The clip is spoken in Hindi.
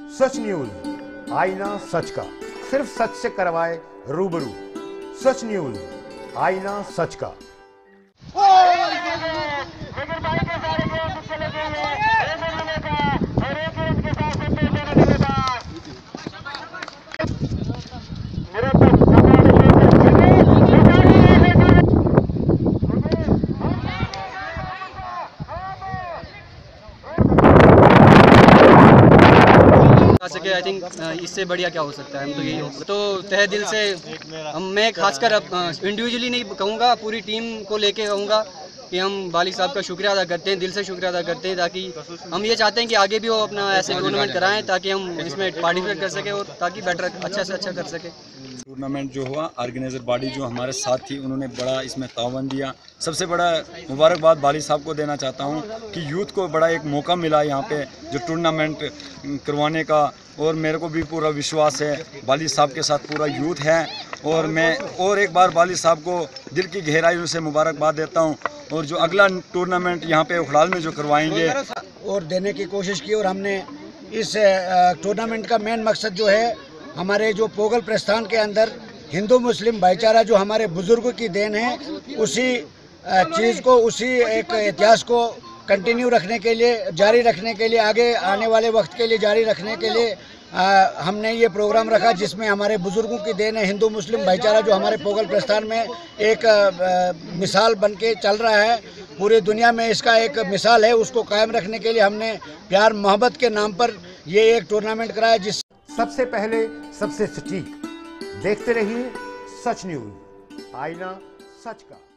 सच न्यूज, आईना सच का, सिर्फ सच से करवाए रूबरू। सच न्यूज, आईना सच का। सके आई थिंक इससे बढ़िया क्या हो सकता है। हम तो यही हो तो तहे दिल से मैं खासकर अब इंडिविजुअली नहीं कहूँगा, पूरी टीम को लेके कहूँगा कि हम बाली साहब का शुक्रिया अदा करते हैं, दिल से शुक्रिया अदा करते हैं, ताकि हम ये चाहते हैं कि आगे भी वो अपना ऐसे टूर्नामेंट कराएं ताकि हम इसमें पार्टिसिपेट कर सकें और ताकि बेटर अच्छा से अच्छा कर सकें। टूर्नामेंट जो हुआ, ऑर्गेनाइजर बॉडी जो हमारे साथ थी उन्होंने बड़ा इसमें तावन दिया। सबसे बड़ा मुबारकबाद बाली साहब को देना चाहता हूं कि यूथ को बड़ा एक मौका मिला यहाँ पे जो टूर्नामेंट करवाने का, और मेरे को भी पूरा विश्वास है बाली साहब के साथ पूरा यूथ है। और मैं और एक बार बाली साहब को दिल की गहराइयों से मुबारकबाद देता हूँ। और जो अगला टूर्नामेंट यहाँ पे उखराल में जो करवाएंगे और देने की कोशिश की, और हमने इस टूर्नामेंट का मेन मकसद जो है, हमारे जो पोगल प्रस्थान के अंदर हिंदू मुस्लिम भाईचारा जो हमारे बुजुर्गों की देन है, उसी चीज़ को, उसी एक इतिहास को कंटिन्यू रखने के लिए, जारी रखने के लिए, आगे आने वाले वक्त के लिए जारी रखने के लिए हमने ये प्रोग्राम रखा, जिसमें हमारे बुजुर्गों की देन है, हिंदू मुस्लिम भाईचारा जो हमारे पोगल प्रस्थान में एक मिसाल बन के चल रहा है, पूरी दुनिया में इसका एक मिसाल है, उसको कायम रखने के लिए हमने प्यार मोहब्बत के नाम पर ये एक टूर्नामेंट कराया। जिस सबसे पहले सबसे सटीक देखते रहिए सच न्यूज, आईना सच का।